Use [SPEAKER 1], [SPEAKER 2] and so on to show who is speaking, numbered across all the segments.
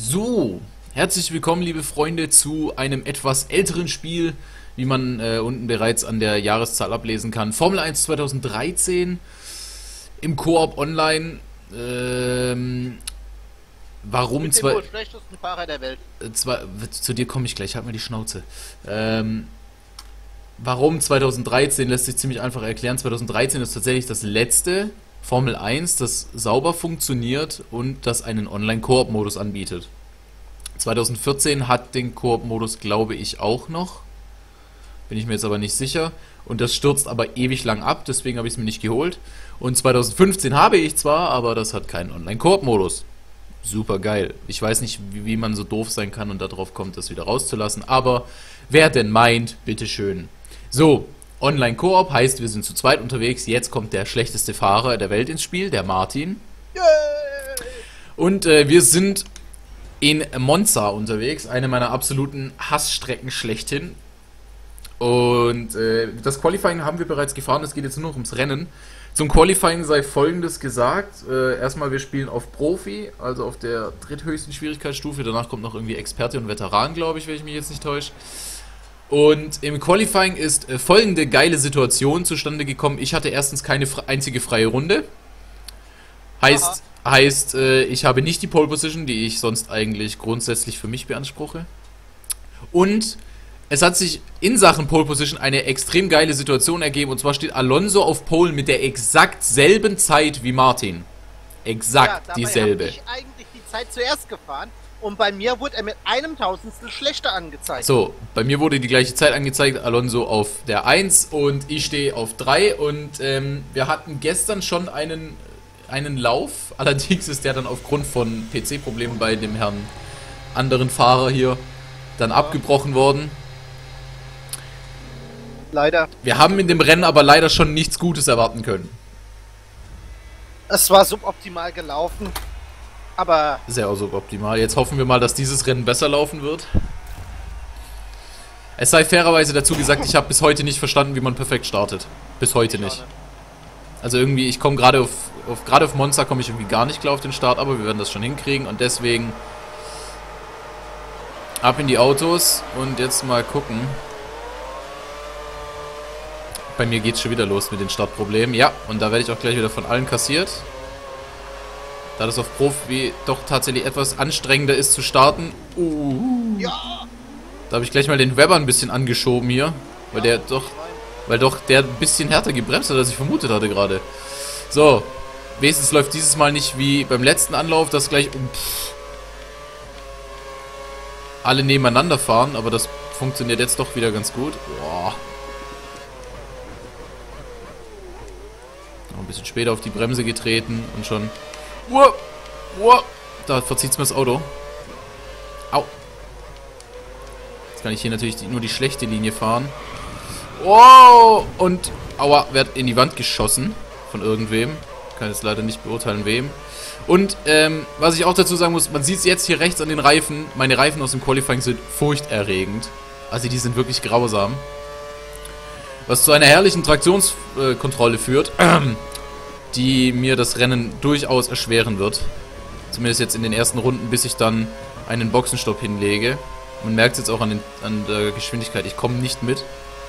[SPEAKER 1] So, herzlich willkommen, liebe Freunde, zu einem etwas älteren Spiel, wie man unten bereits an der Jahreszahl ablesen kann. Formel 1 2013 im Koop online. Warum
[SPEAKER 2] Mit dem
[SPEAKER 1] zwei...
[SPEAKER 2] wohl schlechtesten Fahrer der Welt.
[SPEAKER 1] Zu dir komme ich gleich, halt mal die Schnauze. Warum 2013 lässt sich ziemlich einfach erklären. 2013 ist tatsächlich das letzte Formel 1, das sauber funktioniert und das einen Online-Koop-Modus anbietet. 2014 hat den Koop-Modus, glaube ich, auch noch. Bin ich mir jetzt aber nicht sicher. Und das stürzt aber ewig lang ab, deswegen habe ich es mir nicht geholt. Und 2015 habe ich zwar, aber das hat keinen Online-Koop-Modus. Super geil. Ich weiß nicht, wie man so doof sein kann und darauf kommt, das wieder rauszulassen. Aber wer denn meint, bitteschön. So, Online-Koop heißt, wir sind zu zweit unterwegs. Jetzt kommt der schlechteste Fahrer der Welt ins Spiel, der Martin.
[SPEAKER 2] Yay!
[SPEAKER 1] Und wir sind in Monza unterwegs, eine meiner absoluten Hassstrecken schlechthin. Und das Qualifying haben wir bereits gefahren, es geht jetzt nur noch ums Rennen. Zum Qualifying sei Folgendes gesagt: Erstmal, wir spielen auf Profi, also auf der dritthöchsten Schwierigkeitsstufe. Danach kommt noch irgendwie Experte und Veteran, glaube ich, wenn ich mich jetzt nicht täusche. Und im Qualifying ist folgende geile Situation zustande gekommen. Ich hatte erstens keine einzige freie Runde. Heißt, ich habe nicht die Pole Position, die ich sonst eigentlich grundsätzlich für mich beanspruche. Und es hat sich in Sachen Pole Position eine extrem geile Situation ergeben. Und zwar steht Alonso auf Pole mit der exakt selben Zeit wie Martin. Exakt dieselbe.
[SPEAKER 2] Ich eigentlich die Zeit zuerst gefahren und bei mir wurde er mit einem Tausendstel schlechter angezeigt.
[SPEAKER 1] So, bei mir wurde die gleiche Zeit angezeigt, Alonso auf der 1 und ich stehe auf 3. Und wir hatten gestern schon einen Lauf. Allerdings ist der dann aufgrund von PC-Problemen bei dem Herrn anderen Fahrer hier dann abgebrochen worden.
[SPEAKER 2] Leider.
[SPEAKER 1] Wir haben in dem Rennen aber leider schon nichts Gutes erwarten können.
[SPEAKER 2] Es war suboptimal gelaufen, aber...
[SPEAKER 1] Sehr suboptimal. Jetzt hoffen wir mal, dass dieses Rennen besser laufen wird. Es sei fairerweise dazu gesagt, ich habe bis heute nicht verstanden, wie man perfekt startet. Bis heute nicht. Also irgendwie, ich komme gerade auf Monza komme ich irgendwie gar nicht klar auf den Start, aber wir werden das schon hinkriegen und deswegen ab in die Autos und jetzt mal gucken. Bei mir geht's schon wieder los mit den Startproblemen. Ja, und da werde ich auch gleich wieder von allen kassiert. Da das auf Profi doch tatsächlich etwas anstrengender ist zu starten.
[SPEAKER 2] Ja!
[SPEAKER 1] Da habe ich gleich mal den Webber ein bisschen angeschoben hier. Weil der ein bisschen härter gebremst hat, als ich vermutet hatte gerade. So. Wenigstens läuft dieses Mal nicht wie beim letzten Anlauf, dass gleich alle nebeneinander fahren. Aber das funktioniert jetzt doch wieder ganz gut. Boah. Noch ein bisschen später auf die Bremse getreten und schon... Da verzieht es mir das Auto. Au. Jetzt kann ich hier natürlich nur die schlechte Linie fahren. Wow! Und, aua, werd in die Wand geschossen von irgendwem. Kann jetzt leider nicht beurteilen, wem. Und, was ich auch dazu sagen muss, man sieht es jetzt hier rechts an den Reifen. Meine Reifen aus dem Qualifying sind furchterregend. Also die sind wirklich grausam. Was zu einer herrlichen Traktionskontrolle führt, die mir das Rennen durchaus erschweren wird. Zumindest jetzt in den ersten Runden, bis ich dann einen Boxenstopp hinlege. Man merkt es jetzt auch an der Geschwindigkeit. Ich komme nicht mit.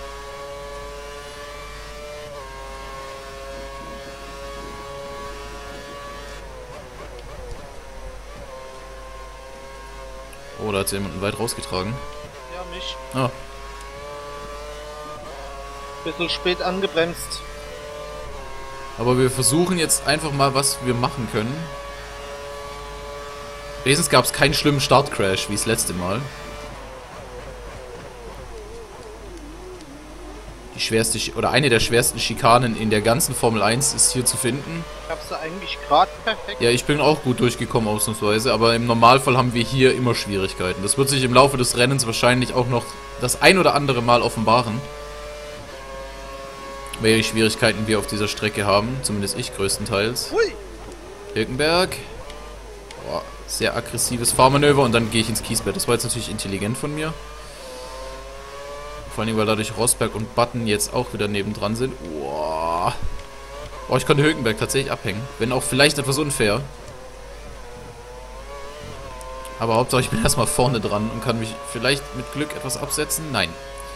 [SPEAKER 1] Oh, da hat sich jemanden weit rausgetragen.
[SPEAKER 2] Ja, mich.
[SPEAKER 1] Ah.
[SPEAKER 2] Bisschen spät angebremst.
[SPEAKER 1] Aber wir versuchen jetzt einfach mal, was wir machen können. Wenigstens gab es keinen schlimmen Startcrash, wie das letzte Mal. Die schwerste, oder eine der schwersten Schikanen in der ganzen Formel 1 ist hier zu finden.
[SPEAKER 2] Hab's du eigentlich gerade perfekt.
[SPEAKER 1] Ja, ich bin auch gut durchgekommen ausnahmsweise, aber im Normalfall haben wir hier immer Schwierigkeiten. Das wird sich im Laufe des Rennens wahrscheinlich auch noch das ein oder andere Mal offenbaren. Welche Schwierigkeiten wir auf dieser Strecke haben. Zumindest ich größtenteils.
[SPEAKER 2] Hui.
[SPEAKER 1] Hülkenberg. Boah, sehr aggressives Fahrmanöver und dann gehe ich ins Kiesbett. Das war jetzt natürlich intelligent von mir. Vor allem, weil dadurch Rosberg und Button jetzt auch wieder nebendran sind. Boah. Boah, ich konnte Hülkenberg tatsächlich abhängen. Wenn auch vielleicht etwas unfair. Aber Hauptsache ich bin erstmal vorne dran und kann mich vielleicht mit Glück etwas absetzen. Nein.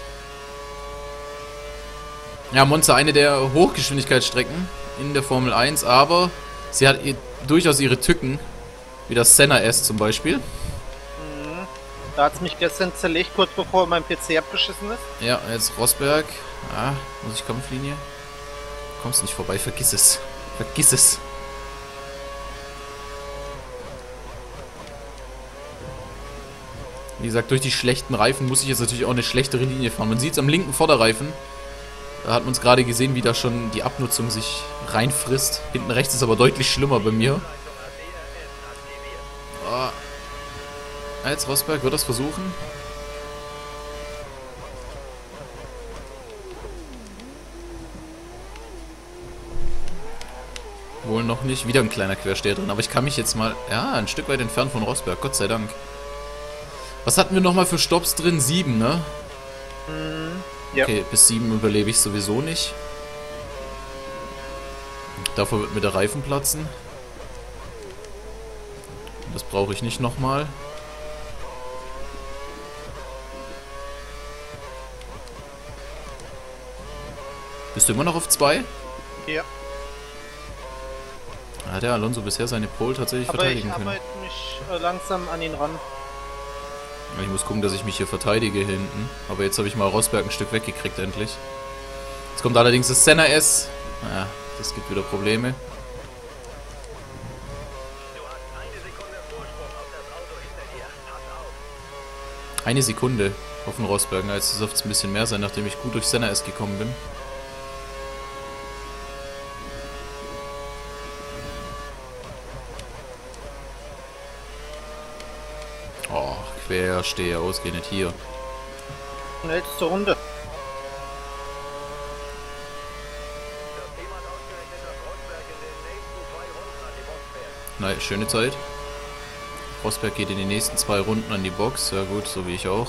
[SPEAKER 1] Ja, Monza, eine der Hochgeschwindigkeitsstrecken in der Formel 1, aber sie hat durchaus ihre Tücken, wie das Senna S zum Beispiel.
[SPEAKER 2] Da hat es mich gestern zerlegt, kurz bevor mein PC abgeschissen ist.
[SPEAKER 1] Ja, jetzt Rosberg. Ah, muss ich Kampflinie? Kommst nicht vorbei, vergiss es. Vergiss es. Wie gesagt, durch die schlechten Reifen muss ich jetzt natürlich auch eine schlechtere Linie fahren. Man sieht es am linken Vorderreifen. Da hat man es gerade gesehen, wie da schon die Abnutzung sich reinfrisst. Hinten rechts ist aber deutlich schlimmer bei mir. Oh. Jetzt Rosberg wird das versuchen. Wohl noch nicht. Wieder ein kleiner Quersteher drin. Aber ich kann mich jetzt mal... Ja, ein Stück weit entfernt von Rosberg. Gott sei Dank. Was hatten wir nochmal für Stopps drin? 7, ne?
[SPEAKER 2] Ja.
[SPEAKER 1] Okay, bis 7 überlebe ich sowieso nicht. Dafür wird mir der Reifen platzen. Das brauche ich nicht nochmal. Bist du immer noch auf 2?
[SPEAKER 2] Ja.
[SPEAKER 1] Hat der Alonso bisher seine Pole tatsächlich verteidigen können?
[SPEAKER 2] Aber ich arbeite mich langsam an ihn ran.
[SPEAKER 1] Ich muss gucken, dass ich mich hier verteidige hinten. Aber jetzt habe ich mal Rosberg ein Stück weggekriegt endlich. Jetzt kommt allerdings das Senna S. Naja, das gibt wieder Probleme. Eine Sekunde auf den Rosberg. Jetzt sollte es ein bisschen mehr sein, nachdem ich gut durch Senna S gekommen bin. Oh, Quersteher, ausgehend hier.
[SPEAKER 2] Schnellste Runde.
[SPEAKER 1] Nein, schöne Zeit. Rosberg geht in die nächsten 2 Runden an die Box. Sehr gut, so wie ich auch.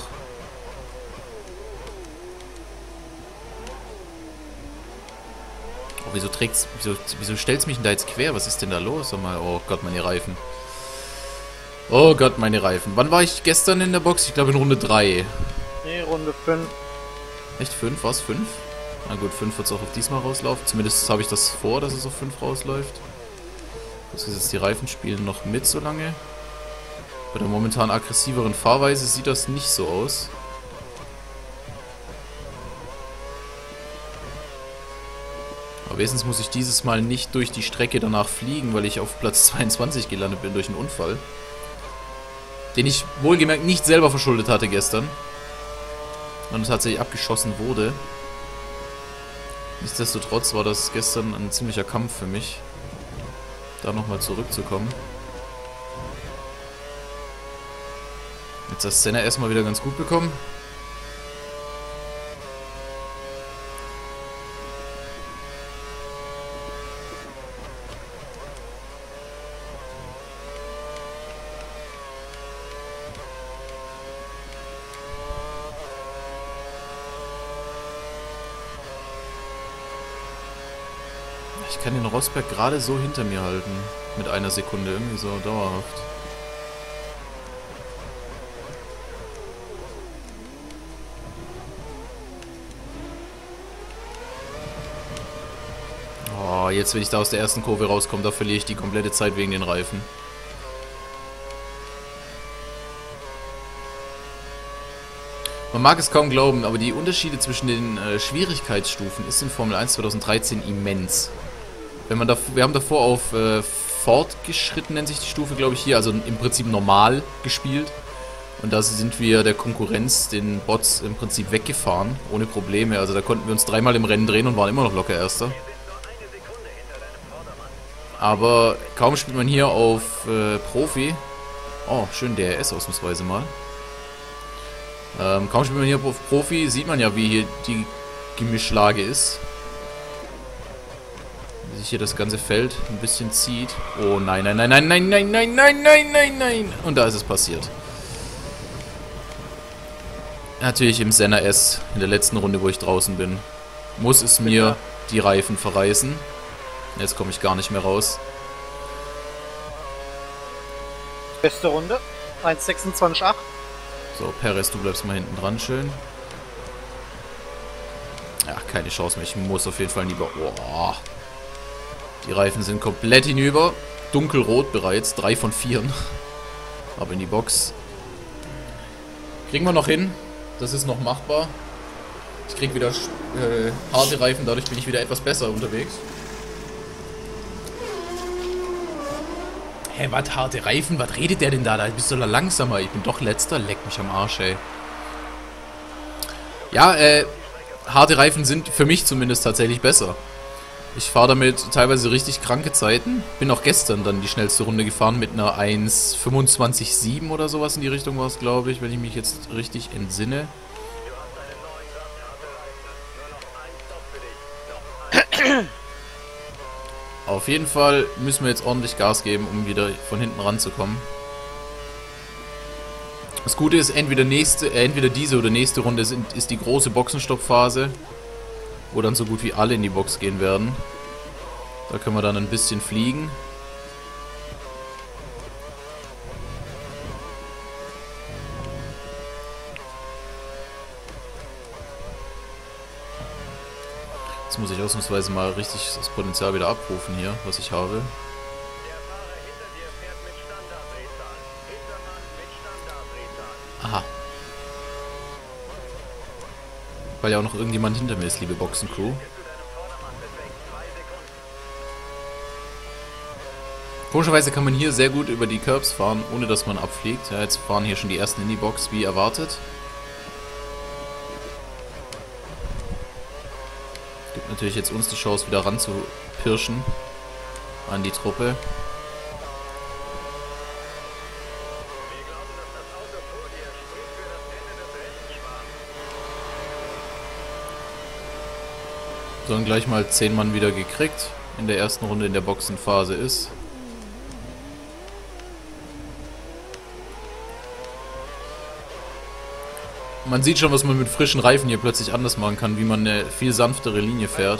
[SPEAKER 1] Oh, wieso stellt's mich denn da jetzt quer? Was ist denn da los? Sag mal, oh Gott, meine Reifen. Oh Gott, meine Reifen. Wann war ich gestern in der Box? Ich glaube in Runde 3.
[SPEAKER 2] Nee, Runde 5.
[SPEAKER 1] Echt 5? Was? 5? Na gut, 5 wird es auch auf diesmal rauslaufen. Zumindest habe ich das vor, dass es auf 5 rausläuft. Das ist jetzt, die Reifen spielen noch mit so lange. Bei der momentan aggressiveren Fahrweise sieht das nicht so aus. Aber wenigstens muss ich dieses Mal nicht durch die Strecke danach fliegen, weil ich auf Platz 22 gelandet bin durch einen Unfall. Den ich wohlgemerkt nicht selber verschuldet hatte gestern. Und tatsächlich abgeschossen wurde. Nichtsdestotrotz war das gestern ein ziemlicher Kampf für mich, da nochmal zurückzukommen. Jetzt das Senna erstmal wieder ganz gut bekommen. Ich kann den Rosberg gerade so hinter mir halten. Mit einer Sekunde. Irgendwie so dauerhaft. Oh, jetzt, wenn ich da aus der ersten Kurve rauskomme, da verliere ich die komplette Zeit wegen den Reifen. Man mag es kaum glauben, aber die Unterschiede zwischen den Schwierigkeitsstufen ist in Formel 1 2013 immens. Wir haben davor auf fortgeschritten, nennt sich die Stufe, glaube ich, hier, also im Prinzip normal gespielt. Und da sind wir der Konkurrenz, den Bots, im Prinzip weggefahren, ohne Probleme. Also da konnten wir uns 3-mal im Rennen drehen und waren immer noch locker Erster. Aber kaum spielt man hier auf Profi. Oh, schön DRS ausnahmsweise mal. Kaum spielt man hier auf Profi, sieht man ja, wie hier die Gemischlage ist. Wie sich hier das ganze Feld ein bisschen zieht. Oh nein, nein, nein, nein, nein, nein, nein, nein, nein, nein, nein. Und da ist es passiert. Natürlich im Senna S, in der letzten Runde, wo ich draußen bin, muss es mir die Reifen verreißen. Jetzt komme ich gar nicht mehr raus.
[SPEAKER 2] Beste Runde. 1,26,8.
[SPEAKER 1] So, Perez, du bleibst mal hinten dran, schön. Ja, keine Chance mehr. Ich muss auf jeden Fall in die Box. Boah. Die Reifen sind komplett hinüber. Dunkelrot bereits. 3 von 4. Aber in die Box. Kriegen wir noch hin. Das ist noch machbar. Ich krieg wieder harte Reifen. Dadurch bin ich wieder etwas besser unterwegs. Hä, was? Harte Reifen? Was redet der denn da? Da bist du da langsamer. Ich bin doch letzter. Leck mich am Arsch, ey. Ja, harte Reifen sind für mich zumindest tatsächlich besser. Ich fahre damit teilweise richtig kranke Zeiten. Bin auch gestern dann die schnellste Runde gefahren mit einer 1,25,7 oder sowas in die Richtung war es, glaube ich, wenn ich mich jetzt richtig entsinne. Auf jeden Fall müssen wir jetzt ordentlich Gas geben, um wieder von hinten ranzukommen. Das Gute ist, entweder diese oder nächste Runde ist die große Boxenstoppphase, wo dann so gut wie alle in die Box gehen werden. Da können wir dann ein bisschen fliegen. Jetzt muss ich ausnahmsweise mal richtig das Potenzial wieder abrufen hier, was ich habe. Aha. Weil ja auch noch irgendjemand hinter mir ist, liebe Boxencrew. Komischerweise kann man hier sehr gut über die Curbs fahren, ohne dass man abfliegt. Ja, jetzt fahren hier schon die ersten in die Box, wie erwartet. Gibt natürlich jetzt uns die Chance, wieder ranzupirschen an die Truppe. So, dann gleich mal 10 Mann wieder gekriegt. In der ersten Runde in der Boxenphase ist. Man sieht schon, was man mit frischen Reifen hier plötzlich anders machen kann, wie man eine viel sanftere Linie fährt.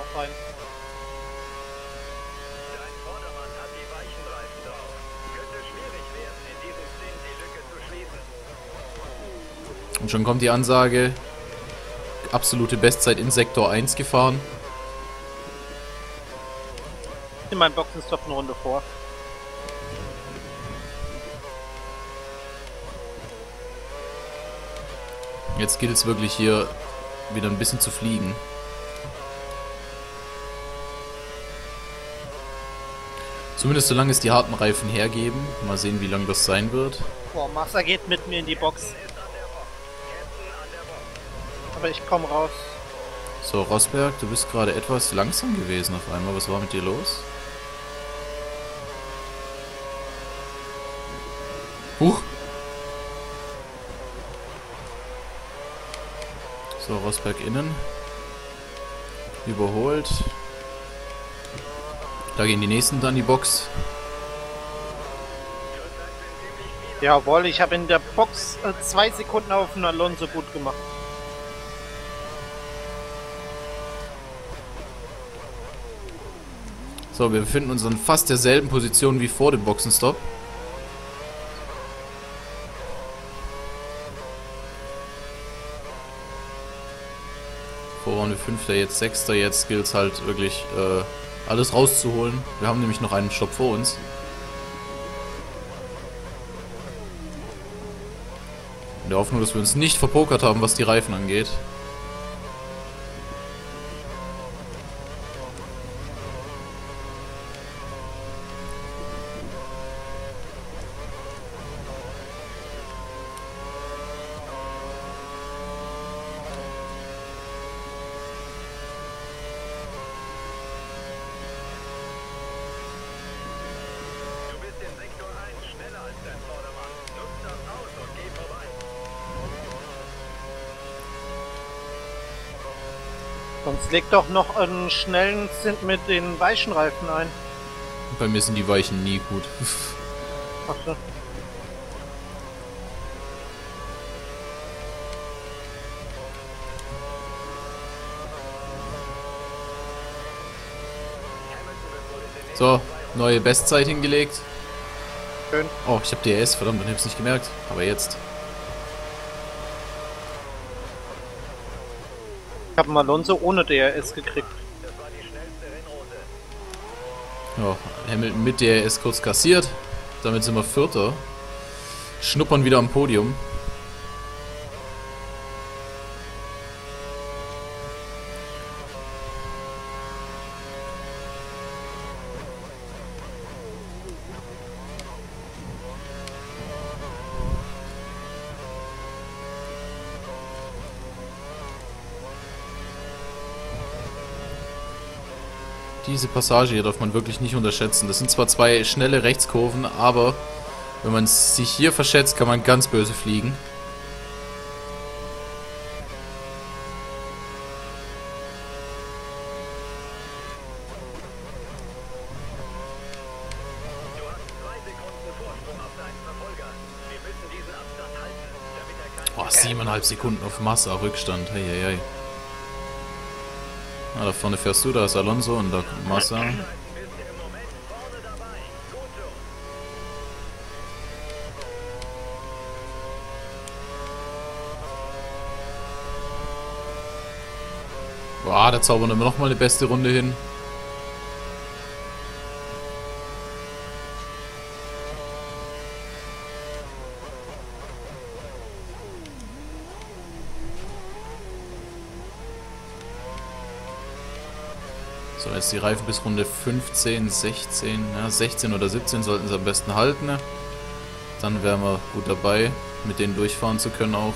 [SPEAKER 1] Und schon kommt die Ansage, absolute Bestzeit in Sektor 1 gefahren.
[SPEAKER 2] In meinem Boxenstopp eine Runde vor.
[SPEAKER 1] Jetzt gilt es wirklich hier wieder ein bisschen zu fliegen. Zumindest solange es die harten Reifen hergeben. Mal sehen, wie lange das sein wird.
[SPEAKER 2] Boah, Massa geht mit mir in die Box. Aber ich komme raus.
[SPEAKER 1] So, Rosberg, du bist gerade etwas langsam gewesen auf einmal. Was war mit dir los? Huch! So, Rosberg innen. Überholt. Da gehen die nächsten dann in die Box.
[SPEAKER 2] Jawohl, ich habe in der Box 2 Sekunden auf den Alonso gut gemacht.
[SPEAKER 1] So, wir befinden uns in fast derselben Position wie vor dem Boxenstopp. Vor waren wir 5., jetzt 6., jetzt gilt es halt wirklich alles rauszuholen. Wir haben nämlich noch einen Stopp vor uns. In der Hoffnung, dass wir uns nicht verpokert haben, was die Reifen angeht.
[SPEAKER 2] Sonst leg doch noch einen schnellen Stint mit den weichen Reifen ein.
[SPEAKER 1] Bei mir sind die Weichen nie gut.
[SPEAKER 2] Ach so.
[SPEAKER 1] So, neue Bestzeit hingelegt.
[SPEAKER 2] Schön.
[SPEAKER 1] Oh, ich habe DRS, verdammt, dann habe ich es nicht gemerkt. Aber jetzt.
[SPEAKER 2] Ich habe einen Alonso ohne DRS gekriegt.
[SPEAKER 1] Ja, Hamilton mit DRS kurz kassiert. Damit sind wir Vierter. Schnuppern wieder am Podium. Diese Passage hier darf man wirklich nicht unterschätzen. Das sind zwar zwei schnelle Rechtskurven, aber wenn man sich hier verschätzt, kann man ganz böse fliegen. Oh, 7,5 Sekunden auf Massa Rückstand. Hey, hey, hey. Ah, da vorne fährst du, da ist Alonso und da kommt Massa. Boah, da zaubern wir nochmal eine beste Runde hin. So, jetzt die Reifen bis Runde 15, 16, ja, 16 oder 17 sollten sie am besten halten. Dann wären wir gut dabei, mit denen durchfahren zu können auch.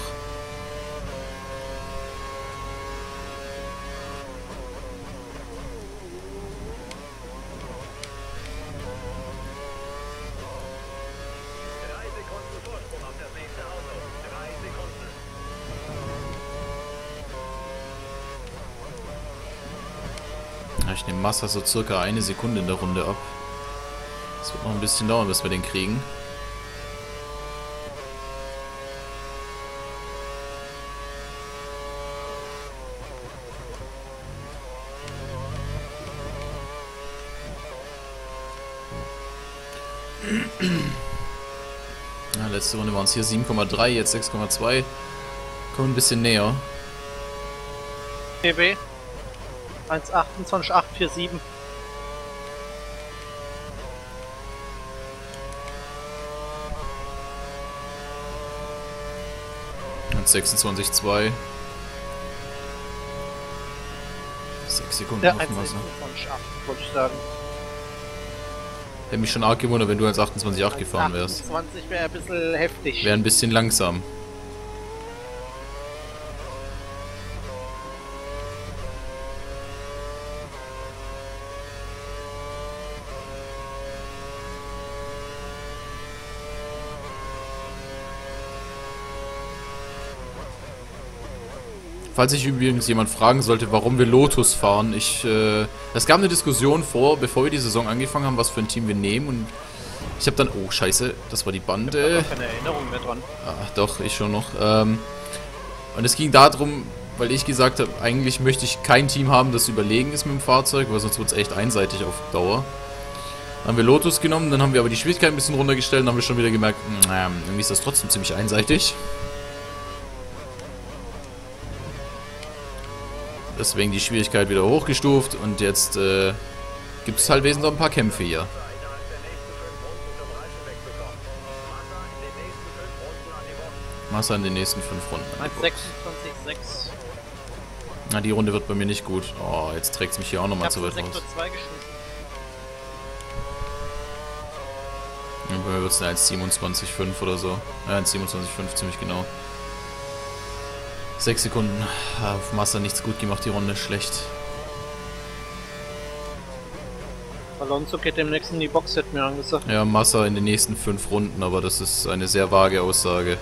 [SPEAKER 1] Ja, ich nehme Massa so circa 1 Sekunde in der Runde ab. Das wird noch ein bisschen dauern, bis wir den kriegen. Ja, letzte Runde waren es hier 7,3, jetzt 6,2. Kommen ein bisschen näher.
[SPEAKER 2] PB 1,28,847.
[SPEAKER 1] Und 26,2. 6 Sekunden
[SPEAKER 2] Ja,
[SPEAKER 1] auf dem Wasser.
[SPEAKER 2] 1,28,8 wollte ich sagen.
[SPEAKER 1] Hätte mich schon arg gewundert, wenn du als 28,8 gefahren wärst.
[SPEAKER 2] 28 wäre ein bisschen heftig.
[SPEAKER 1] Wäre ein bisschen langsam. Falls sich übrigens jemand fragen sollte, warum wir Lotus fahren, es gab eine Diskussion bevor wir die Saison angefangen haben, was für ein Team wir nehmen, und ich habe dann, oh scheiße, das war die Bande.
[SPEAKER 2] Ich habe keine Erinnerung mehr dran.
[SPEAKER 1] Ach doch, ich schon noch. Und es ging darum, weil ich gesagt habe, eigentlich möchte ich kein Team haben, das überlegen ist mit dem Fahrzeug, weil sonst wird es echt einseitig auf Dauer. Dann haben wir Lotus genommen, dann haben wir aber die Schwierigkeit ein bisschen runtergestellt, dann haben wir schon wieder gemerkt, irgendwie ist das trotzdem ziemlich einseitig. Deswegen die Schwierigkeit wieder hochgestuft und jetzt gibt es halt wesentlich ein paar Kämpfe hier. Massa in den nächsten 5 Runden.
[SPEAKER 2] 1,26,6.
[SPEAKER 1] Na, die Runde wird bei mir nicht gut. Oh, jetzt trägt es mich hier auch nochmal zu weit raus.
[SPEAKER 2] Sektor 2 geschmissen.
[SPEAKER 1] Ja, bei mir wird es eine 1,27,5 oder so. Ja, 1,27,5 ziemlich genau. 6 Sekunden. Auf Massa nichts gut gemacht, die Runde schlecht.
[SPEAKER 2] Alonso geht demnächst in die Box, hat mir angesagt.
[SPEAKER 1] Ja, Massa in den nächsten 5 Runden, aber das ist eine sehr vage Aussage.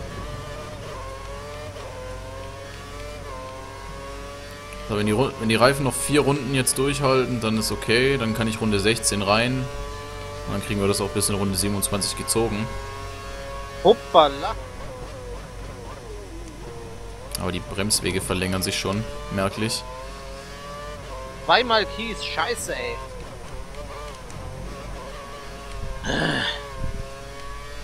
[SPEAKER 1] So, wenn die Reifen noch 4 Runden jetzt durchhalten, dann ist okay. Dann kann ich Runde 16 rein. Und dann kriegen wir das auch bis in Runde 27 gezogen.
[SPEAKER 2] Hoppala!
[SPEAKER 1] Aber die Bremswege verlängern sich schon, merklich.
[SPEAKER 2] Zweimal Kies, scheiße ey.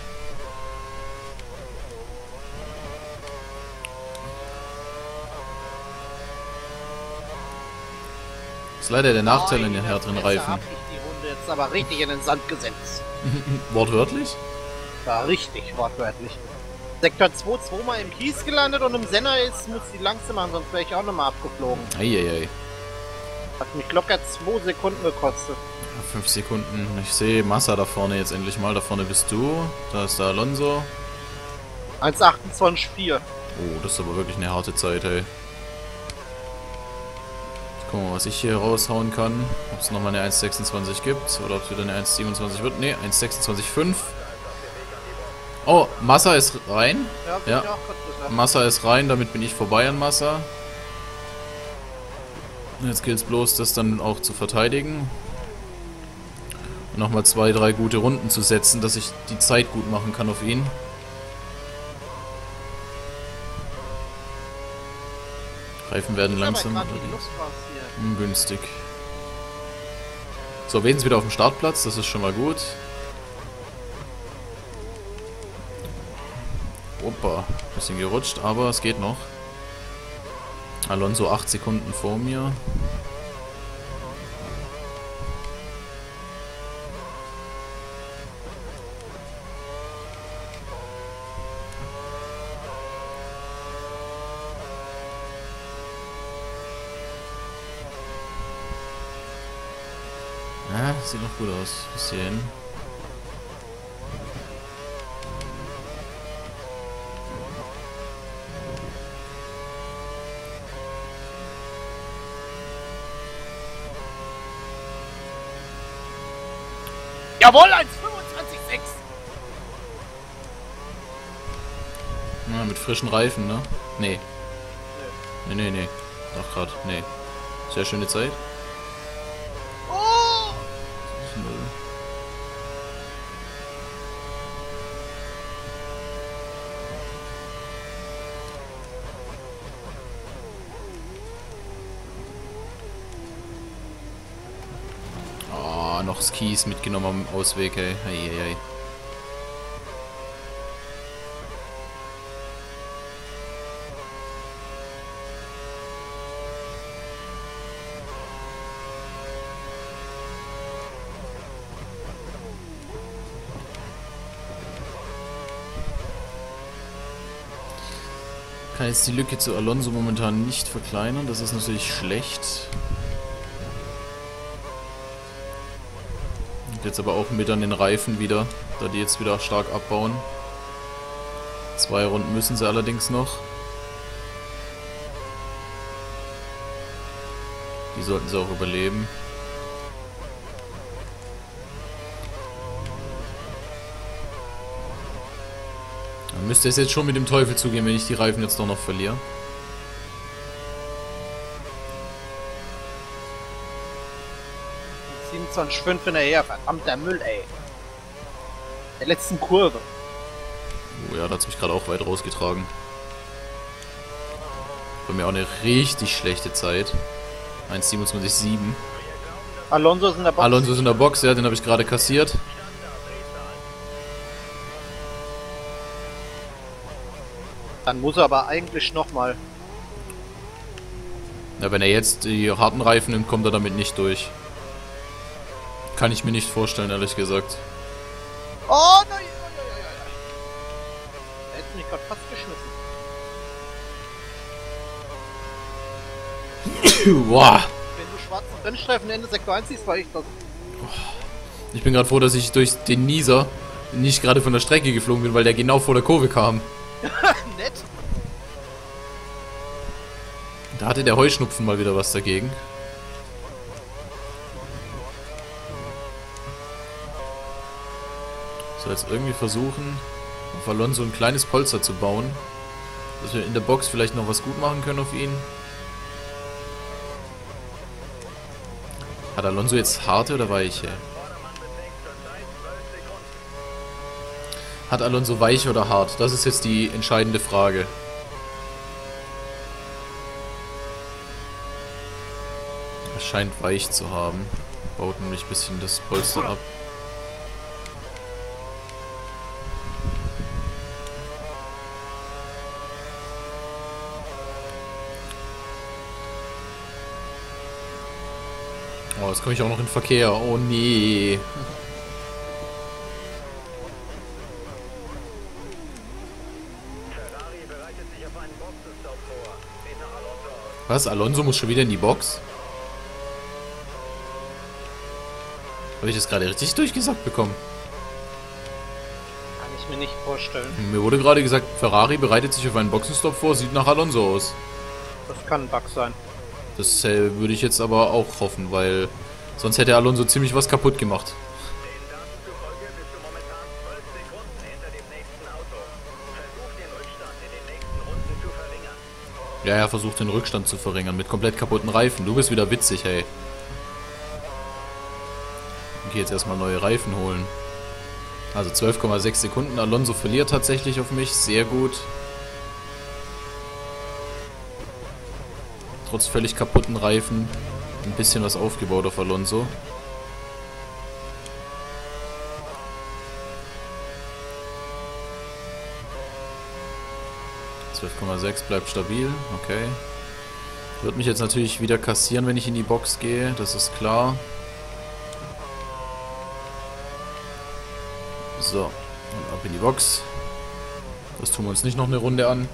[SPEAKER 1] Ist leider der Nachteil an den härteren Reifen.
[SPEAKER 2] Hab ich die Runde jetzt aber richtig in den Sand gesetzt.
[SPEAKER 1] Wortwörtlich?
[SPEAKER 2] War richtig wortwörtlich. Sektor 2 zweimal im Kies gelandet und im Senner ist, muss die langsam machen, sonst wäre ich auch nochmal abgeflogen.
[SPEAKER 1] Eieiei.
[SPEAKER 2] Hat mich locker 2 Sekunden gekostet.
[SPEAKER 1] 5 Sekunden. Ich sehe Massa da vorne jetzt endlich mal. Da vorne bist du. Da ist der Alonso.
[SPEAKER 2] 1,28,4.
[SPEAKER 1] Oh, das ist aber wirklich eine harte Zeit, ey. Jetzt gucken wir mal, was ich hier raushauen kann. Ob es nochmal eine 1,26 gibt oder ob es wieder eine 1,27 wird. Ne, 1,26,5. Oh, Massa ist rein. Ja,
[SPEAKER 2] Ich auch grad gesagt.
[SPEAKER 1] Massa ist rein, damit bin ich vorbei an Massa. Jetzt gilt es bloß, das dann auch zu verteidigen. Und nochmal 2, 3 gute Runden zu setzen, dass ich die Zeit gut machen kann auf ihn. Reifen werden langsam
[SPEAKER 2] Aber grad die Luft raus hier.
[SPEAKER 1] ungünstig. So, wir sind wieder auf dem Startplatz, das ist schon mal gut. Opa, bisschen gerutscht, aber es geht noch. Alonso 8 Sekunden vor mir. Ja, sieht noch gut aus. Bis hierhin.
[SPEAKER 2] Jawohl, 1,25,6.
[SPEAKER 1] Ja, mit frischen Reifen, ne? Nee. Nee. Doch grad, nee. Sehr schöne Zeit.
[SPEAKER 2] Oh!
[SPEAKER 1] Oh, noch Skis mitgenommen am Ausweg, ey. Eieiei. Kann jetzt die Lücke zu Alonso momentan nicht verkleinern, das ist natürlich schlecht. Und jetzt aber auch mit an den Reifen wieder, da die jetzt wieder stark abbauen. 2 Runden müssen sie allerdings noch. Die sollten sie auch überleben. Dann müsste es jetzt schon mit dem Teufel zugehen, wenn ich die Reifen jetzt doch noch verliere.
[SPEAKER 2] Die 27,5 hinterher, verdammter Müll, ey. Der letzten Kurve.
[SPEAKER 1] Oh ja, da hat es mich gerade auch weit rausgetragen. Bei mir auch eine richtig schlechte Zeit. 1,27,7.
[SPEAKER 2] Alonso ist in der Box.
[SPEAKER 1] Alonso ist in der Box, ja, den habe ich gerade kassiert.
[SPEAKER 2] Dann muss er aber eigentlich nochmal.
[SPEAKER 1] Ja, wenn er jetzt die harten Reifen nimmt, kommt er damit nicht durch. Kann ich mir nicht vorstellen, ehrlich gesagt.
[SPEAKER 2] Oh nein! Er hätte mich gerade fast geschmissen.
[SPEAKER 1] Boah.
[SPEAKER 2] Wenn du schwarzen Rennstreifen Ende Sektor 1 siehst, war ich das.
[SPEAKER 1] Ich bin gerade froh, dass ich durch den Nieser nicht gerade von der Strecke geflogen bin, weil der genau vor der Kurve kam.
[SPEAKER 2] Nett.
[SPEAKER 1] Da hatte der Heuschnupfen mal wieder was dagegen. So, jetzt irgendwie versuchen, auf Alonso ein kleines Polster zu bauen. Dass wir in der Box vielleicht noch was gut machen können auf ihn. Hat Alonso jetzt harte oder weiche? Hat Alonso weich oder hart? Das ist jetzt die entscheidende Frage. Er scheint weich zu haben. Baut nämlich ein bisschen das Polster ab. Oh, jetzt komme ich auch noch in Verkehr. Oh nee. Was? Alonso muss schon wieder in die Box? Habe ich das gerade richtig durchgesagt bekommen?
[SPEAKER 2] Kann ich mir nicht vorstellen.
[SPEAKER 1] Mir wurde gerade gesagt, Ferrari bereitet sich auf einen Boxenstopp vor, sieht nach Alonso aus.
[SPEAKER 2] Das kann ein Bug sein.
[SPEAKER 1] Das würde ich jetzt aber auch hoffen, weil sonst hätte Alonso ziemlich was kaputt gemacht. Ja, er versucht den Rückstand zu verringern mit komplett kaputten Reifen. Du bist wieder witzig, hey. Ich gehe jetzt erstmal neue Reifen holen. Also 12,6 Sekunden. Alonso verliert tatsächlich auf mich. Sehr gut. Trotz völlig kaputten Reifen. Ein bisschen was aufgebaut auf Alonso. Bleibt stabil, okay. Wird mich jetzt natürlich wieder kassieren, wenn ich in die Box gehe, das ist klar. So, und ab in die Box. Das tun wir uns nicht noch eine Runde an.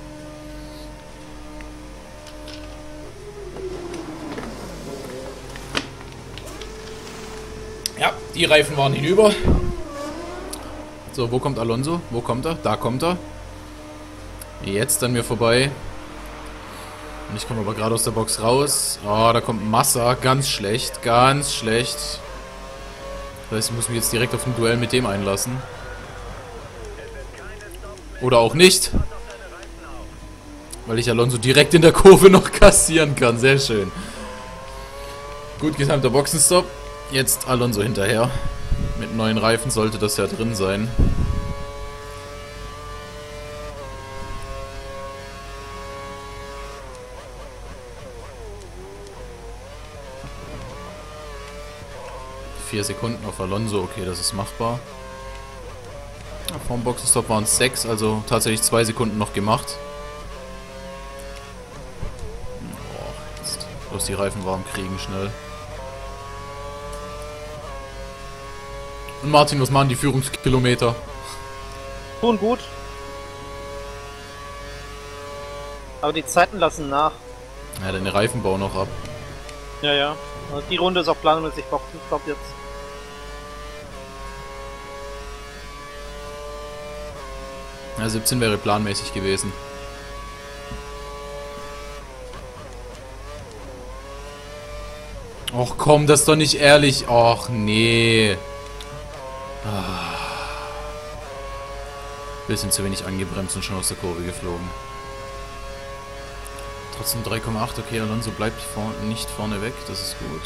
[SPEAKER 1] Ja, die Reifen waren hinüber. So, wo kommt Alonso? Wo kommt er? Da kommt er. Jetzt an mir vorbei. Und ich komme aber gerade aus der Box raus. Oh, da kommt Massa. Ganz schlecht. Ganz schlecht. Das heißt, ich muss mich jetzt direkt auf ein Duell mit dem einlassen. Oder auch nicht. Weil ich Alonso direkt in der Kurve noch kassieren kann. Sehr schön. Gut getimter Boxenstopp. Jetzt Alonso hinterher. Mit neuen Reifen sollte das ja drin sein. Vier Sekunden auf Alonso, okay, das ist machbar. Ja, vom Boxenstopp waren es 6, also tatsächlich 2 Sekunden noch gemacht. Oh, jetzt bloß die Reifen warm kriegen, schnell. Und Martin, was machen die Führungskilometer?
[SPEAKER 2] Tun gut. Aber die Zeiten lassen nach.
[SPEAKER 1] Ja, deine Reifen bauen noch ab.
[SPEAKER 2] Ja, ja. Also die Runde ist auch planmäßig Boxenstopp jetzt.
[SPEAKER 1] Ja, 17 wäre planmäßig gewesen. Och komm, das ist doch nicht ehrlich. Och nee. Bisschen zu wenig angebremst und schon aus der Kurve geflogen. Trotzdem 3,8. Okay, Alonso bleibt nicht vorne weg. Das ist gut.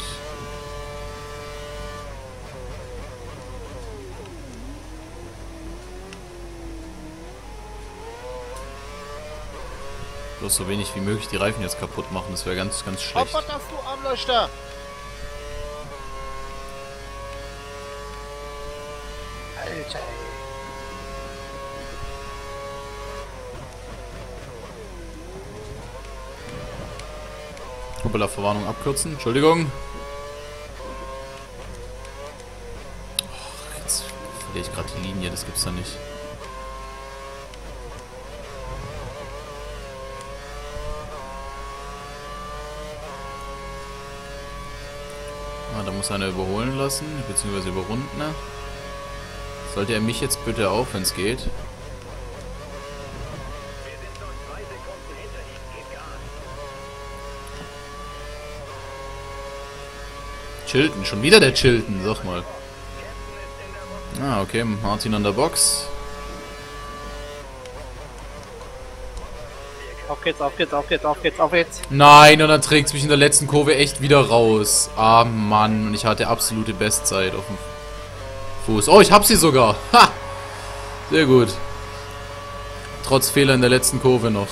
[SPEAKER 1] Bloß so wenig wie möglich die Reifen jetzt kaputt machen. Das wäre ganz, ganz schlecht.
[SPEAKER 2] Was hast du, Armleuchter? Alter, ey.
[SPEAKER 1] Hoppala, Verwarnung abkürzen. Entschuldigung. Oh, jetzt verliere ich gerade die Linie. Das gibt's da nicht. Ah, da muss einer überholen lassen, beziehungsweise überrunden. Ne? Sollte er mich jetzt bitte auch, wenn es geht? Chilton, schon wieder der Chilton, sag mal. Ah, okay, Martin an der Box.
[SPEAKER 2] Auf geht's, auf geht's, auf geht's, auf geht's, auf geht's.
[SPEAKER 1] Nein, und dann trägt es mich in der letzten Kurve echt wieder raus. Ah, Mann, und ich hatte absolute Bestzeit auf dem Fuß. Oh, ich hab sie sogar. Ha! Sehr gut. Trotz Fehler in der letzten Kurve noch.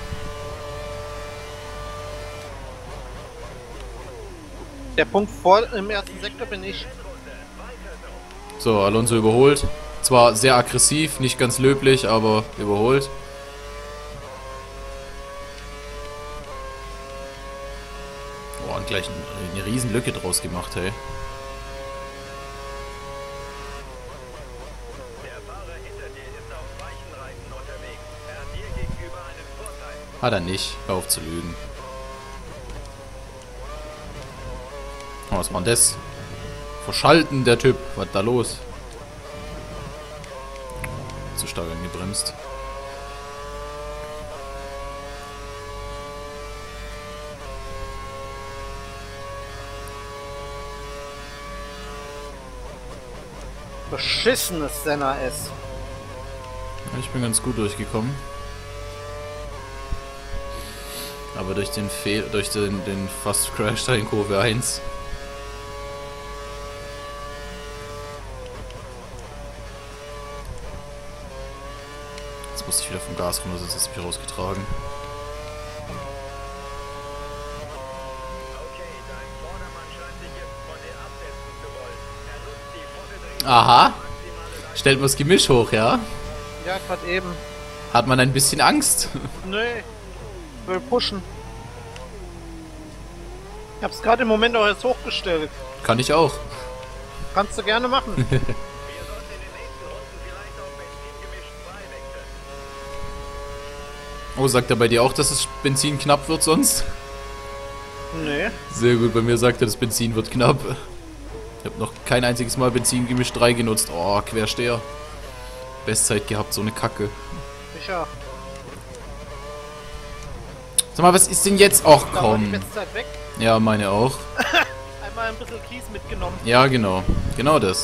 [SPEAKER 2] Der Punkt vor im ersten Sektor bin ich.
[SPEAKER 1] So, Alonso überholt. Zwar sehr aggressiv, nicht ganz löblich, aber überholt. Und gleich eine riesen Lücke draus gemacht, hey. Hat er nicht. Hör auf zu lügen. Oh, was war denn das? Verschalten, der Typ. Was ist da los? Zu stark angebremst.
[SPEAKER 2] Beschissenes Senna S.
[SPEAKER 1] Ich bin ganz gut durchgekommen. Aber durch den den fast Crash da in Kurve 1. Jetzt musste ich wieder vom Gas runter, sonst ist es mich rausgetragen. Aha. Stellt man das Gemisch hoch, ja?
[SPEAKER 2] Ja, gerade eben.
[SPEAKER 1] Hat man ein bisschen Angst?
[SPEAKER 2] Nee. Will pushen. Ich hab's gerade im Moment auch jetzt hochgestellt.
[SPEAKER 1] Kann ich auch.
[SPEAKER 2] Kannst du gerne machen.
[SPEAKER 1] Oh, sagt er bei dir auch, dass das Benzin knapp wird sonst?
[SPEAKER 2] Nee.
[SPEAKER 1] Sehr gut, bei mir sagt er, das Benzin wird knapp. Ich habe noch kein einziges Mal Benzingemisch 3 genutzt. Oh, Quersteher. Bestzeit gehabt, so eine Kacke.
[SPEAKER 2] Ich ja.
[SPEAKER 1] Sag mal, was ist denn jetzt? Och,
[SPEAKER 2] Da war die
[SPEAKER 1] komm.
[SPEAKER 2] Bestzeit weg.
[SPEAKER 1] Ja, meine auch.
[SPEAKER 2] Einmal ein bisschen Kies mitgenommen.
[SPEAKER 1] Ja, genau. Genau das.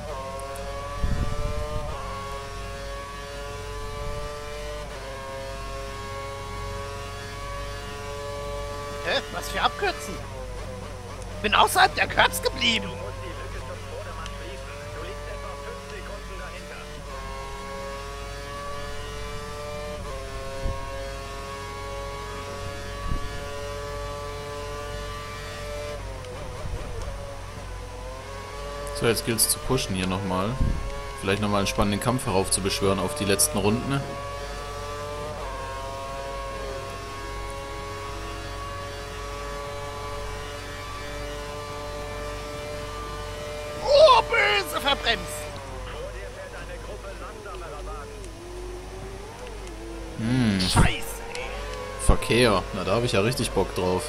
[SPEAKER 2] Hä? Was für Abkürzen? Bin außerhalb der Curbs geblieben.
[SPEAKER 1] So, jetzt gilt es zu pushen hier nochmal. Vielleicht nochmal einen spannenden Kampf heraufzubeschwören auf die letzten Runden.
[SPEAKER 2] Oh, böse verbremst. Scheiße.
[SPEAKER 1] Verkehr. Na, da habe ich ja richtig Bock drauf.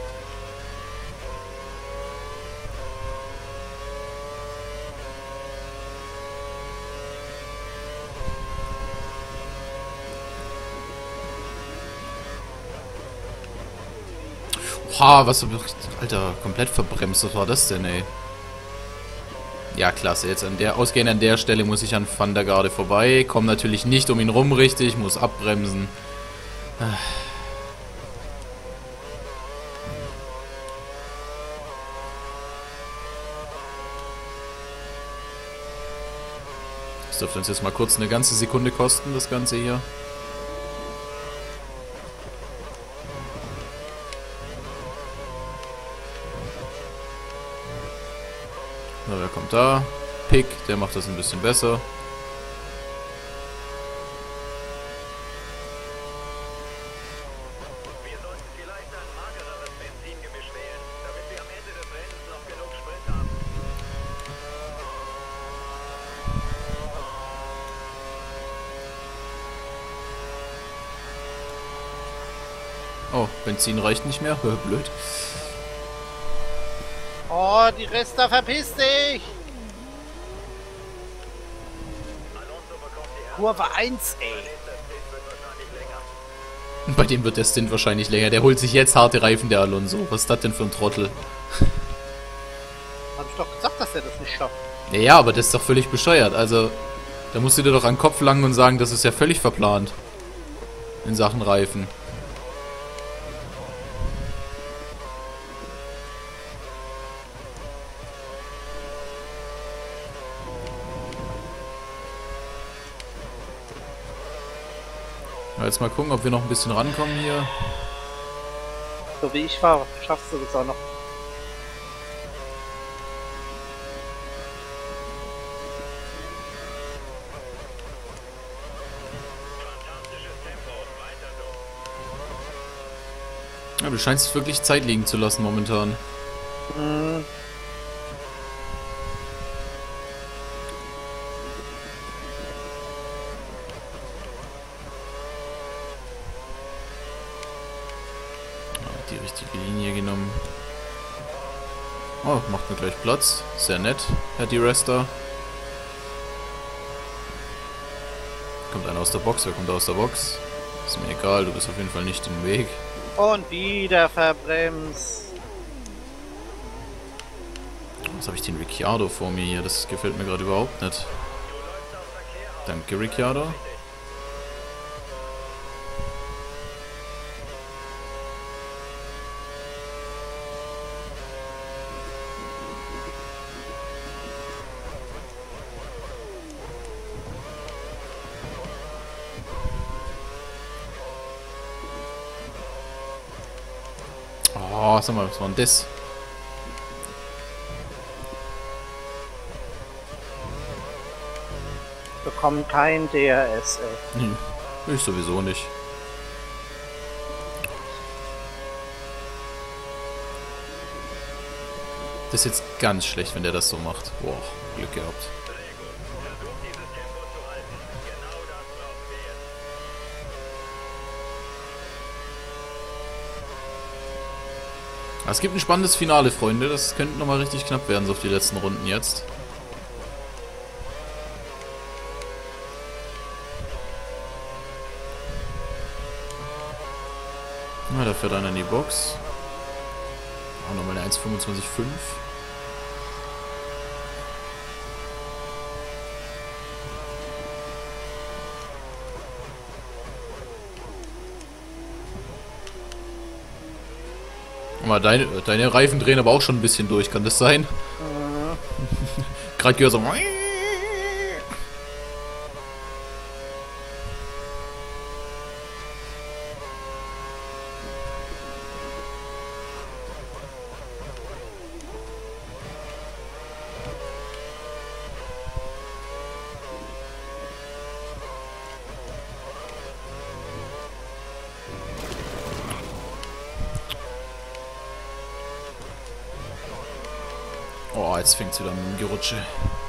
[SPEAKER 1] Oha, was hab ich... Alter, komplett verbremst. Was war das denn, ey? Ja, klasse. Jetzt ausgehend an der Stelle muss ich an Van der Garde vorbei. Komm natürlich nicht um ihn rum richtig. Muss abbremsen. Das dürfte uns jetzt mal kurz eine ganze Sekunde kosten, das Ganze hier. So, wer kommt da? Pick, der macht das ein bisschen besser.
[SPEAKER 3] Wir sollten vielleicht ein magereres Benzingemisch wählen, damit wir am Ende des Rennens noch genug Sprit haben.
[SPEAKER 1] Oh, Benzin reicht nicht mehr. Blöd.
[SPEAKER 2] Oh, die Resta, verpiss dich.
[SPEAKER 3] Alonso bekommt die erste
[SPEAKER 2] Kurve 1, ey.
[SPEAKER 3] Stint wird wahrscheinlich länger.
[SPEAKER 1] Bei dem wird der Stint wahrscheinlich länger. Der holt sich jetzt harte Reifen, der Alonso. Was ist das denn für ein Trottel?
[SPEAKER 2] Hab ich doch gesagt, dass er das nicht schafft.
[SPEAKER 1] Ja, ja, aber das ist doch völlig bescheuert. Also, da musst du dir doch an den Kopf langen und sagen, das ist ja völlig verplant. In Sachen Reifen. Jetzt mal gucken, ob wir noch ein bisschen rankommen hier.
[SPEAKER 2] So wie ich fahre, schaffst du das auch noch.
[SPEAKER 3] Fantastisches Tempo, weiter so.
[SPEAKER 1] Ja, du scheinst wirklich Zeit liegen zu lassen momentan.
[SPEAKER 2] Hm.
[SPEAKER 1] Die richtige Linie genommen. Oh, macht mir gleich Platz. Sehr nett, Herr D-Rester. Kommt einer aus der Box, wer kommt aus der Box? Ist mir egal, du bist auf jeden Fall nicht im Weg.
[SPEAKER 2] Und wieder verbremst.
[SPEAKER 1] Was habe ich den Ricciardo vor mir hier? Das gefällt mir gerade überhaupt nicht. Danke, Ricciardo. Oh, sag mal, was war denn das?
[SPEAKER 2] Bekommen kein DRS, ey.
[SPEAKER 1] Ich sowieso nicht. Das ist jetzt ganz schlecht, wenn der das so macht. Boah, Glück gehabt.
[SPEAKER 3] Versucht dieses Tempo zu halten. Genau das brauchen wir jetzt.
[SPEAKER 1] Es gibt ein spannendes Finale, Freunde. Das könnte nochmal richtig knapp werden, so auf die letzten Runden jetzt. Na, da fährt einer in die Box. Auch nochmal eine 1,25,5. Aber deine Reifen drehen aber auch schon ein bisschen durch, kann das sein? Gerade gehört so. Oh, jetzt fängt es wieder mit dem Gerutsche.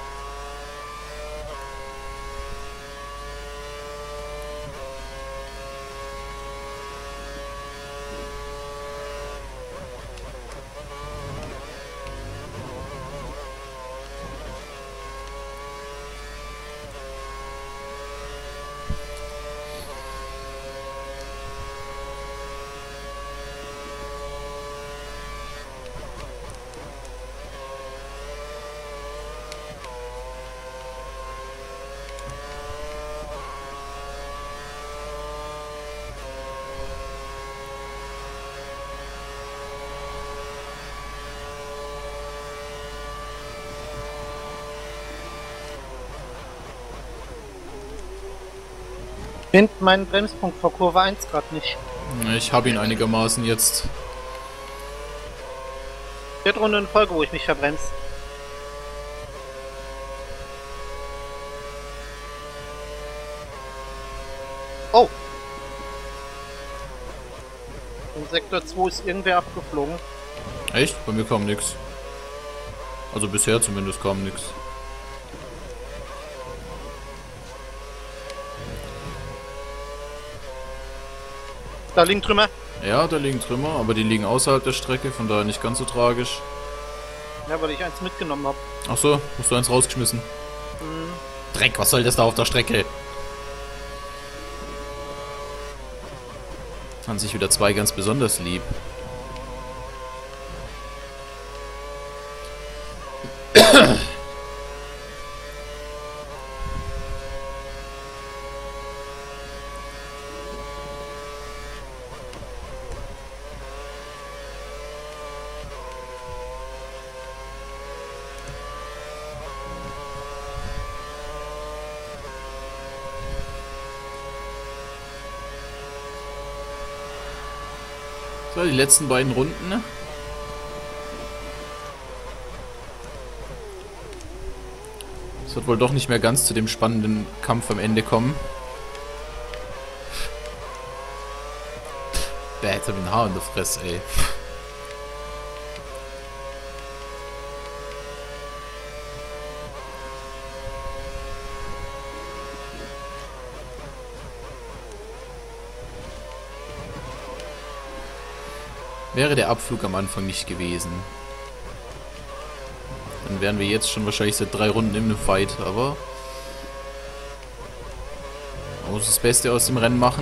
[SPEAKER 2] Ich finde meinen Bremspunkt vor Kurve 1 gerade nicht.
[SPEAKER 1] Ich habe ihn einigermaßen jetzt.
[SPEAKER 2] Vierte Runde in Folge, wo ich mich verbremse. Oh! Im Sektor 2 ist irgendwer abgeflogen.
[SPEAKER 1] Echt? Bei mir kam nix. Also bisher zumindest kam nix.
[SPEAKER 2] Da liegen Trümmer.
[SPEAKER 1] Ja, da liegen Trümmer, aber die liegen außerhalb der Strecke, von daher nicht ganz so tragisch.
[SPEAKER 2] Ja, weil ich eins mitgenommen habe.
[SPEAKER 1] Ach so, hast du eins rausgeschmissen? Dreck, was soll das da auf der Strecke? Fand sich wieder zwei ganz besonders lieb. So, die letzten beiden Runden. Ne? Es wird wohl doch nicht mehr ganz zu dem spannenden Kampf am Ende kommen. Bäh, jetzt hab ich ein Haar in der Fresse, ey. Wäre der Abflug am Anfang nicht gewesen, dann wären wir jetzt schon wahrscheinlich seit 3 Runden in einem Fight, aber man muss das Beste aus dem Rennen machen.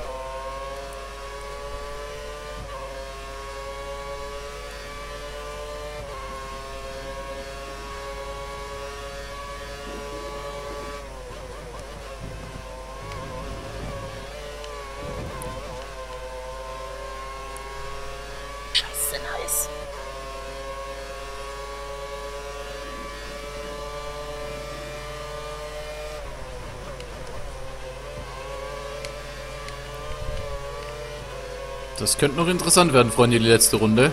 [SPEAKER 2] Scheiße, nice.
[SPEAKER 1] Das könnte noch interessant werden, Freunde, die letzte Runde.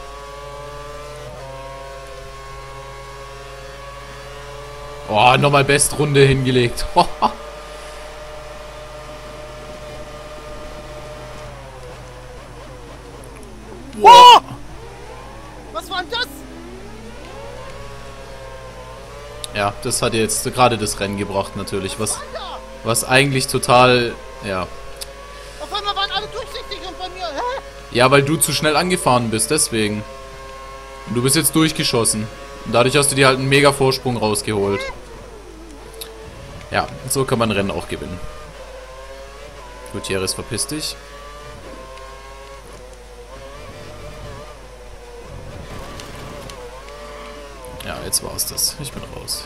[SPEAKER 1] Oh, nochmal Bestrunde hingelegt.
[SPEAKER 2] Wow! Was war denn das?
[SPEAKER 1] Ja, das hat jetzt gerade das Rennen gebracht, natürlich.
[SPEAKER 2] Alter!
[SPEAKER 1] Was eigentlich total... Ja.
[SPEAKER 2] Auf einmal waren alle durchsichtig und bei mir, hä?
[SPEAKER 1] Ja, weil du zu schnell angefahren bist, deswegen. Und du bist jetzt durchgeschossen. Und dadurch hast du dir halt einen mega Vorsprung rausgeholt. Ja, so kann man Rennen auch gewinnen. Gutierrez, verpiss dich. Ja, jetzt war's das. Ich bin raus.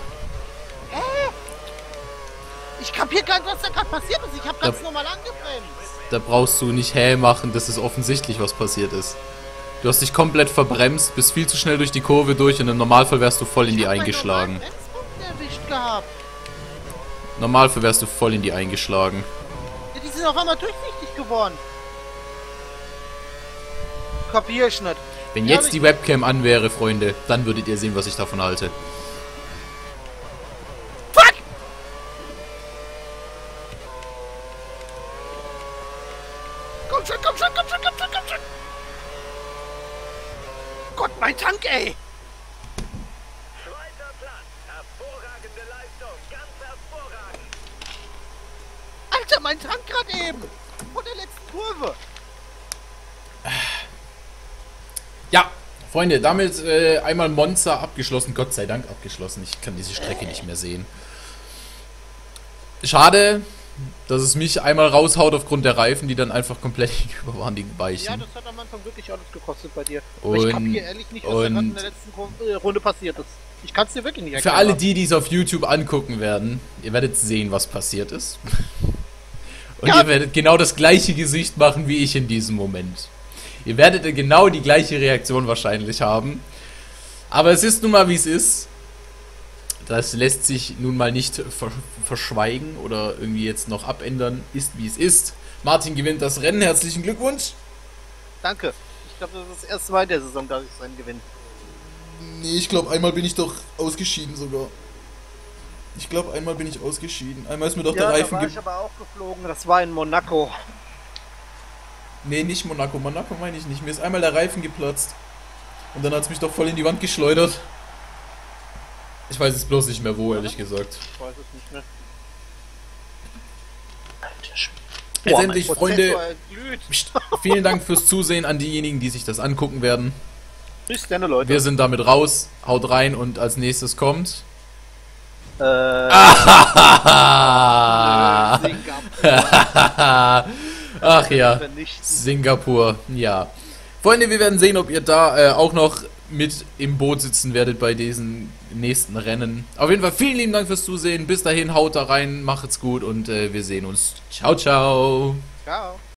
[SPEAKER 2] Ich kapier gar nicht, was da gerade passiert ist. Ich hab ganz normal angebremst.
[SPEAKER 1] Da brauchst du nicht hä machen, das ist offensichtlich, was passiert ist. Du hast dich komplett verbremst, bist viel zu schnell durch die Kurve durch und im Normalfall wärst du voll in die eingeschlagen.
[SPEAKER 2] Ich hab meinen Bremspunkt erwischt gehabt.
[SPEAKER 1] Im Normalfall wärst du voll in die eingeschlagen.
[SPEAKER 2] Ja, die sind auf einmal durchsichtig geworden. Kapier ich nicht.
[SPEAKER 1] Wenn
[SPEAKER 2] Ja,
[SPEAKER 1] jetzt die Webcam an wäre, Freunde, dann würdet ihr sehen, was ich davon halte.
[SPEAKER 2] Fuck! Komm schon, komm schon, komm schon, komm schon, komm schon! Gott, mein Tank, ey!
[SPEAKER 3] Zweiter Platz. Hervorragende Leistung. Ganz hervorragend.
[SPEAKER 2] Alter, mein Tank gerade eben! Vor der letzten Kurve!
[SPEAKER 1] Ja, Freunde, damit einmal Monza abgeschlossen. Gott sei Dank abgeschlossen. Ich kann diese Strecke nicht mehr sehen. Schade, dass es mich einmal raushaut aufgrund der Reifen, die dann einfach komplett über waren, die Weichen.
[SPEAKER 2] Ja, das hat am Anfang wirklich alles gekostet bei dir.
[SPEAKER 1] Und-
[SPEAKER 2] Aber ich kapier ehrlich nicht, was da gerade in der letzten Runde passiert ist. Ich kann es dir wirklich nicht erklären.
[SPEAKER 1] Für alle die es auf YouTube angucken werden, ihr werdet sehen, was passiert ist. Und
[SPEAKER 2] Ja.
[SPEAKER 1] ihr werdet genau das gleiche Gesicht machen wie ich in diesem Moment. Ihr werdet genau die gleiche Reaktion wahrscheinlich haben. Aber es ist nun mal, wie es ist. Das lässt sich nun mal nicht verschweigen oder irgendwie jetzt noch abändern. Ist, wie es ist. Martin gewinnt das Rennen. Herzlichen Glückwunsch.
[SPEAKER 2] Danke. Ich glaube, das ist das erste Mal in der Saison, dass ich sein gewinne.
[SPEAKER 1] Nee, ich glaube, einmal bin ich doch ausgeschieden sogar. Ich glaube, einmal bin ich ausgeschieden. Einmal ist mir doch der
[SPEAKER 2] Ja, da
[SPEAKER 1] Reifen
[SPEAKER 2] war ich aber auch geflogen. Das war in Monaco.
[SPEAKER 1] Nee, nicht Monaco. Monaco meine ich nicht. Mir ist einmal der Reifen geplatzt. Und dann hat es mich doch voll in die Wand geschleudert. Ich weiß es bloß nicht mehr wo, ehrlich gesagt.
[SPEAKER 2] Ich weiß es nicht mehr.
[SPEAKER 1] Letztendlich,
[SPEAKER 2] mein
[SPEAKER 1] Freunde,
[SPEAKER 2] Prozessor glüht.
[SPEAKER 1] vielen Dank fürs Zusehen an diejenigen, die sich das angucken werden.
[SPEAKER 2] Bis dann, Leute.
[SPEAKER 1] Wir sind damit raus. Haut rein und als nächstes kommt...
[SPEAKER 2] Singapur.
[SPEAKER 1] Ach ja,
[SPEAKER 2] Vernichten.
[SPEAKER 1] Singapur, ja. Freunde, wir werden sehen, ob ihr da auch noch mit im Boot sitzen werdet bei diesen nächsten Rennen. Auf jeden Fall vielen lieben Dank fürs Zusehen. Bis dahin, haut da rein, macht's gut und wir sehen uns. Ciao, ciao.
[SPEAKER 2] Ciao.